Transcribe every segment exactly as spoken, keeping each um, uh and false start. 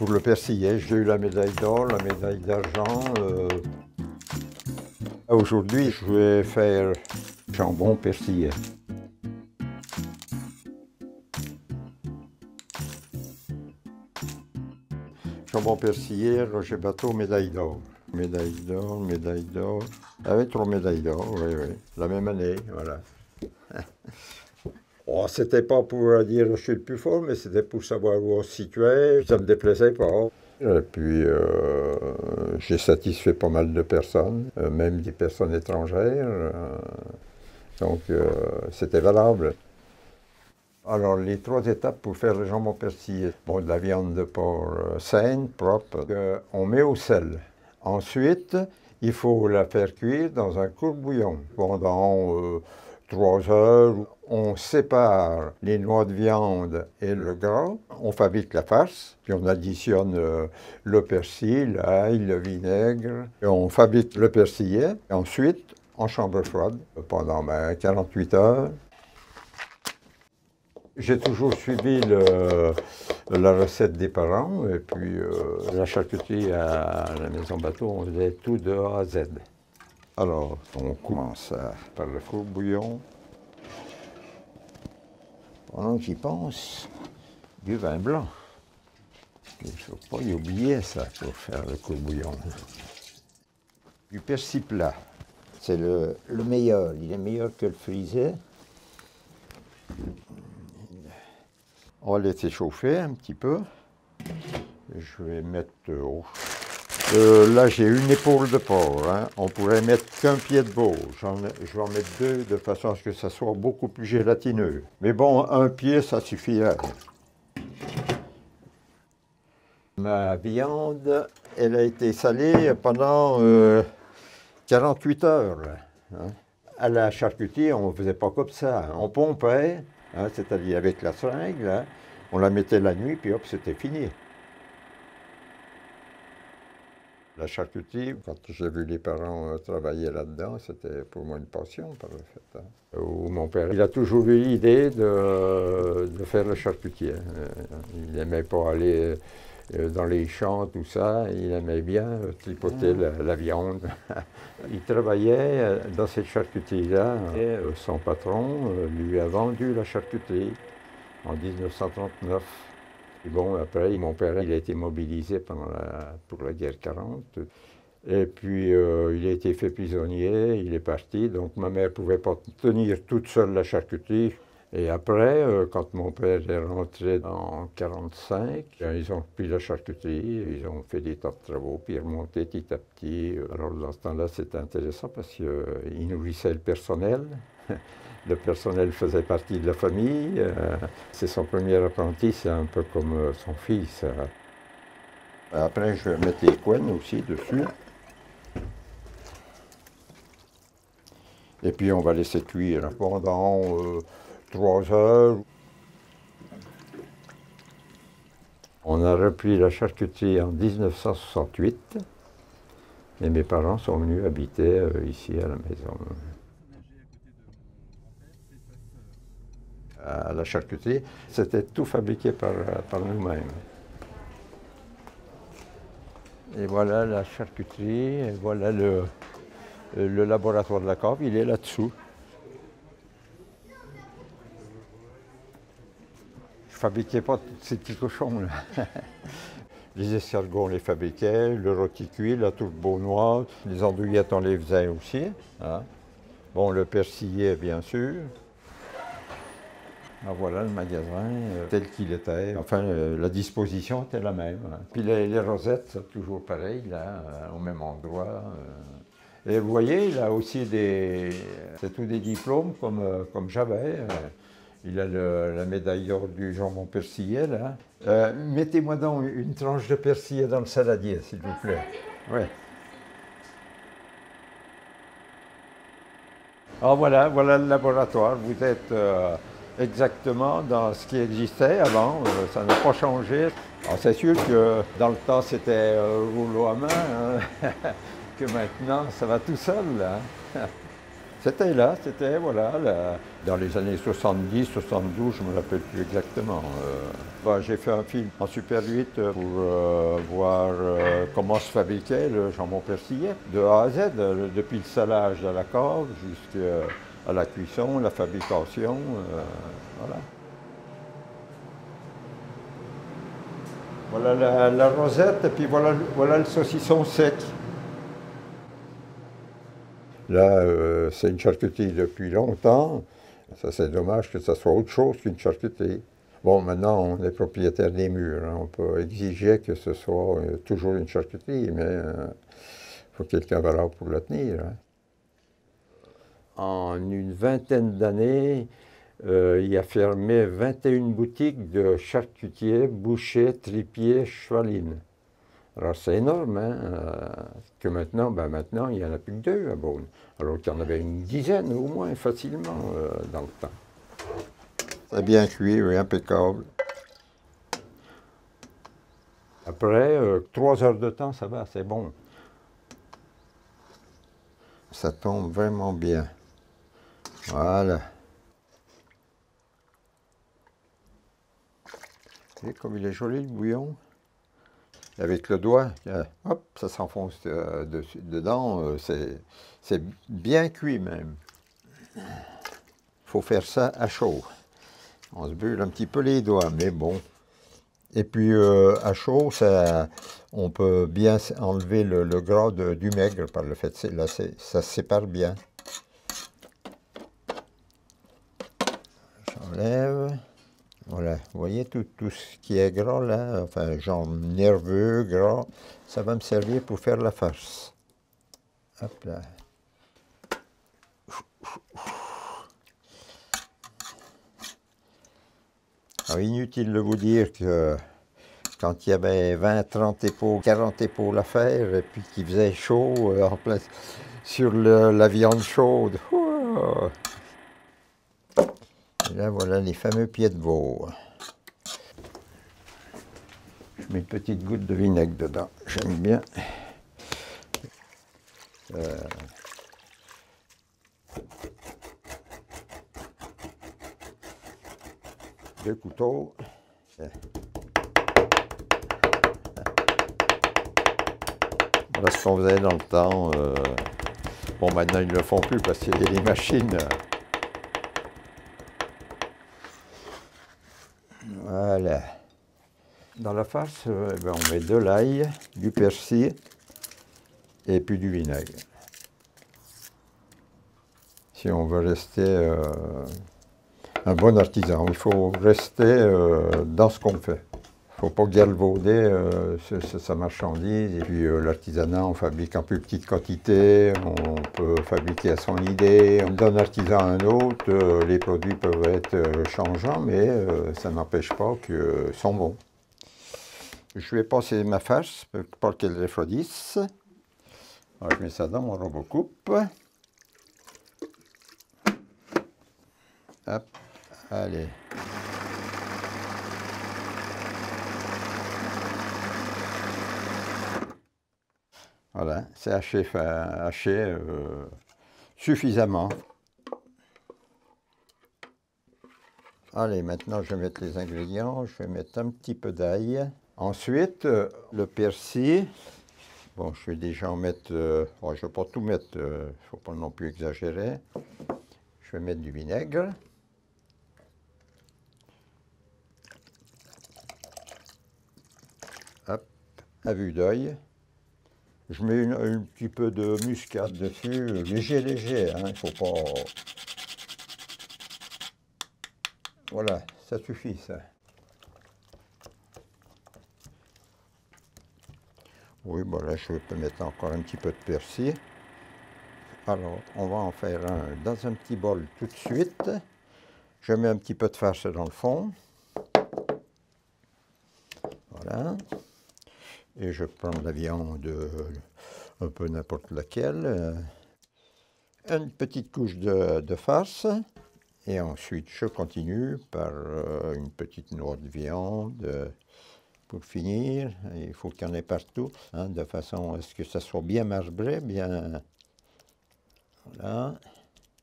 Pour le persillé, j'ai eu la médaille d'or, la médaille d'argent. Euh... Aujourd'hui, je vais faire jambon persillé. Jambon persillé, Roger Bateau, médaille d'or. Médaille d'or, médaille d'or. Avec trois médailles d'or, oui, oui. La même année, voilà. Oh, c'était pas pour dire je suis le plus fort, mais c'était pour savoir où on se situait. Ça me déplaisait pas. Et puis, euh, j'ai satisfait pas mal de personnes, euh, même des personnes étrangères. Euh, donc, euh, c'était valable. Alors, les trois étapes pour faire le jambon persillé. Bon, de la viande de porc euh, saine, propre, euh, on met au sel. Ensuite, il faut la faire cuire dans un courbouillon pendant euh, trois heures. On sépare les noix de viande et le gras, on fabrique la farce, puis on additionne euh, le persil, l'ail, le vinaigre, et on fabrique le persillé. Et ensuite, en chambre froide, pendant ben, quarante-huit heures. J'ai toujours suivi le, la recette des parents, et puis euh, la charcuterie à la Maison Bateau, on faisait tout de A à Z. Alors, on commence par le courbouillon. Pendant que j'y pense, du vin blanc. Il ne faut pas y oublier ça pour faire le courbouillon. Du persil plat. C'est le, le meilleur. Il est meilleur que le frisé. On va le laisser chauffer un petit peu. Je vais mettre haut. Euh, là, j'ai une épaule de porc. Hein. On pourrait mettre qu'un pied de veau. Je vais en mettre deux de façon à ce que ça soit beaucoup plus gélatineux. Mais bon, un pied, ça suffirait. Ma viande, elle a été salée pendant euh, quarante-huit heures. Hein. À la charcuterie, on ne faisait pas comme ça. On pompait, hein, c'est-à-dire avec la seringue. Hein. On la mettait la nuit, puis hop, c'était fini. La charcuterie, quand j'ai vu les parents travailler là-dedans, c'était pour moi une passion, par le fait. Hein. Où mon père, il a toujours eu l'idée de, de faire le charcutier. Il n'aimait pas aller dans les champs, tout ça. Il aimait bien tripoter la, la viande. Il travaillait dans cette charcuterie-là et son patron lui a vendu la charcuterie en mille neuf cent trente-neuf. Et bon, après, mon père, il a été mobilisé pendant la, pour la guerre quarante. Et puis, euh, il a été fait prisonnier, il est parti. Donc, ma mère ne pouvait pas tenir toute seule la charcuterie. Et après, euh, quand mon père est rentré en mille neuf cent quarante-cinq, ils ont pris la charcuterie, ils ont fait des tas de travaux, puis remonté petit à petit. Alors, dans ce temps-là, c'était intéressant parce qu'ils euh, nourrissaient le personnel. Le personnel faisait partie de la famille. Euh, c'est son premier apprenti, c'est un peu comme euh, son fils. Après, je vais mettre les couennes aussi dessus. Et puis, on va laisser cuire pendant euh, trois heures. On a repris la charcuterie en mille neuf cent soixante-huit. Et mes parents sont venus habiter euh, ici à la maison. À la charcuterie, c'était tout fabriqué par, par nous-mêmes. Et voilà la charcuterie, et voilà le, le laboratoire de la cave, il est là-dessous. Je ne fabriquais pas tous ces petits cochons là. Les escargots, on les fabriquait, le rôti cuit, la tourte beaunoise, les andouillettes, on les faisait aussi. Hein. Bon, le persillé, bien sûr. Ah, voilà le magasin euh, tel qu'il était. Enfin, euh, la disposition était la même. Hein. Puis les, les rosettes, c'est toujours pareil, là, euh, au même endroit. Euh. Et vous voyez, il a aussi des... C'est tous des diplômes comme, euh, comme j'avais. Euh. Il a le, la médaille d'or du jambon persillé, là. Euh, Mettez-moi donc une tranche de persillé dans le saladier, s'il vous plaît. Oui. Alors voilà, voilà le laboratoire. Vous êtes... Euh, exactement dans ce qui existait avant, euh, ça n'a pas changé. C'est sûr que dans le temps c'était euh, rouleau à main, hein, que maintenant ça va tout seul. Là. C'était là, c'était, voilà, là, dans les années soixante-dix, soixante-douze, je ne me rappelle plus exactement. Euh, bah, j'ai fait un film en Super huit pour euh, voir euh, comment se fabriquait le jambon persillé, de A à Z, euh, depuis le salage à la cave jusqu'à la cuisson, la fabrication, euh, voilà. Voilà la, la rosette, et puis voilà, voilà le saucisson sec. Là, euh, c'est une charcuterie depuis longtemps. Ça, c'est dommage que ça soit autre chose qu'une charcuterie. Bon, maintenant, on est propriétaire des murs. Hein. On peut exiger que ce soit euh, toujours une charcuterie, mais il euh, faut quelqu'un valable pour la tenir. Hein. En une vingtaine d'années, euh, il a fermé vingt et une boutiques de charcutiers, bouchers, tripiers, chevalines. Alors c'est énorme, hein, euh, que maintenant, ben maintenant, il n'y en a plus que deux à Beaune. Alors qu'il y en avait une dizaine au moins, facilement, euh, dans le temps. C'est bien cuit, oui, impeccable. Après, euh, trois heures de temps, ça va, c'est bon. Ça tombe vraiment bien. Voilà. Vous voyez comme il est joli, le bouillon. Avec le doigt, hop, ça s'enfonce euh, dedans, euh, c'est bien cuit même. Il faut faire ça à chaud. On se brûle un petit peu les doigts, mais bon. Et puis euh, à chaud, ça, on peut bien enlever le, le gras de, du maigre par le fait, là, ça se sépare bien. J'enlève. Voilà, vous voyez tout, tout ce qui est gras là, enfin genre nerveux, gras, ça va me servir pour faire la farce. Hop là. Alors, inutile de vous dire que quand il y avait vingt, trente épaules, quarante épaules à faire, et puis qu'il faisait chaud euh, en place sur le, la viande chaude. Ouah. Et là voilà les fameux pieds de veau. Je mets une petite goutte de vinaigre dedans, j'aime bien. Euh, deux couteaux. Voilà ce qu'on faisait dans le temps. Euh, bon, maintenant ils ne le font plus parce qu'il y a des machines. Voilà. Dans la farce, euh, ben, on met de l'ail, du persil et puis du vinaigre. Si on veut rester euh, un bon artisan, il faut rester euh, dans ce qu'on fait. Il ne faut pas galvauder euh, sa marchandise. Et puis euh, l'artisanat, on fabrique en plus petite quantité, on peut fabriquer à son idée. D'un artisan à un autre, euh, les produits peuvent être euh, changeants, mais euh, ça n'empêche pas qu'ils sont bons. Je vais passer ma farce pour pas qu'elle refroidisse. Alors, je mets ça dans mon robot coupe. Hop, allez. Voilà, c'est haché, haché euh, suffisamment. Allez, maintenant je vais mettre les ingrédients. Je vais mettre un petit peu d'ail. Ensuite, euh, le persil. Bon, je vais déjà en mettre, euh, bon, je ne vais pas tout mettre, il euh, ne faut pas non plus exagérer. Je vais mettre du vinaigre. Hop, à vue d'œil. Je mets une, un petit peu de muscade dessus, léger, léger, hein, il ne faut pas... Voilà, ça suffit ça. Oui, bon là je peux mettre encore un petit peu de persil. Alors, on va en faire un dans un petit bol tout de suite. Je mets un petit peu de farce dans le fond. Voilà. Et je prends de la viande, un peu n'importe laquelle. Une petite couche de, de farce. Et ensuite, je continue par une petite noix de viande. Pour finir, il faut qu'il y en ait partout, hein, de façon à ce que ça soit bien marbré, bien... Voilà.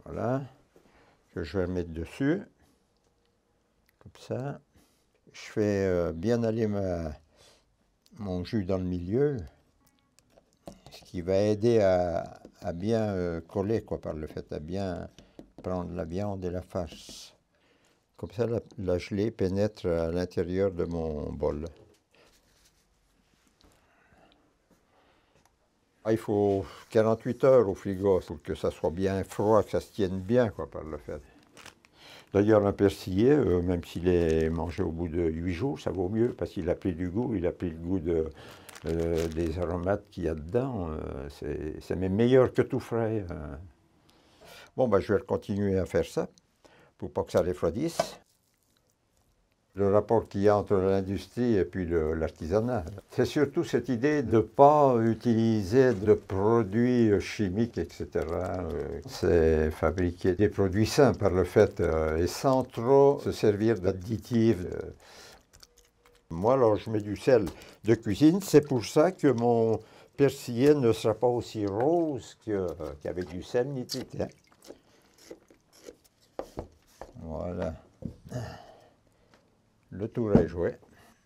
Voilà, que je vais mettre dessus, comme ça. Je fais euh, bien aller ma, mon jus dans le milieu, ce qui va aider à, à bien euh, coller, quoi, par le fait, à bien prendre la viande et la farce. Comme ça, la, la gelée pénètre à l'intérieur de mon bol. Ah, il faut quarante-huit heures au frigo pour que ça soit bien froid, que ça se tienne bien, quoi, par le fait. D'ailleurs, un persillé, euh, même s'il est mangé au bout de huit jours, ça vaut mieux parce qu'il a pris du goût, il a pris le goût de, euh, des aromates qu'il y a dedans. Euh, c'est même meilleur que tout frais. Euh. Bon, ben, je vais continuer à faire ça pour pas que ça refroidisse. Le rapport qu'il y a entre l'industrie et puis l'artisanat. C'est surtout cette idée de ne pas utiliser de produits chimiques, et cetera. C'est fabriquer des produits sains par le fait euh, et sans trop se servir d'additifs. Moi, alors, je mets du sel de cuisine. C'est pour ça que mon persillé ne sera pas aussi rose qu'avec du sel nitrité. Hein. Voilà. Le tour est joué.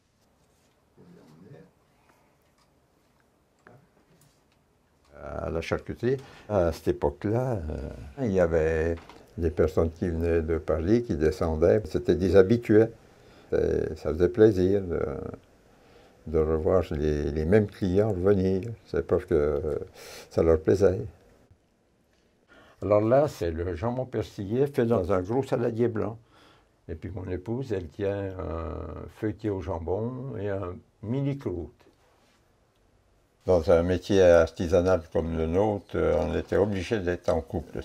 À la charcuterie, à cette époque-là, euh, il y avait des personnes qui venaient de Paris, qui descendaient. C'était des habitués. Ça faisait plaisir de, de revoir les, les mêmes clients revenir. C'est parce que ça leur plaisait. Alors là, c'est le jambon persillé fait dans un gros saladier blanc. Et puis mon épouse, elle tient un feuilleté au jambon et un mini-croûte. Dans un métier artisanal comme le nôtre, on était obligé d'être en couple.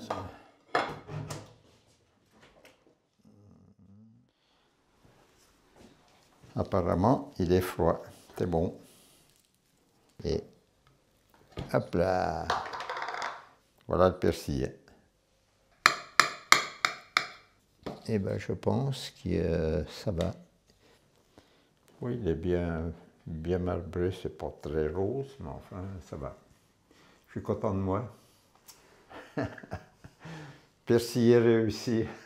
Apparemment, il est froid. C'est bon. Et hop là. Voilà le persillé. Et bien, je pense que euh, ça va. Oui, il est bien, bien marbré, c'est pas très rose, mais enfin, ça va. Je suis content de moi. Persillé réussi.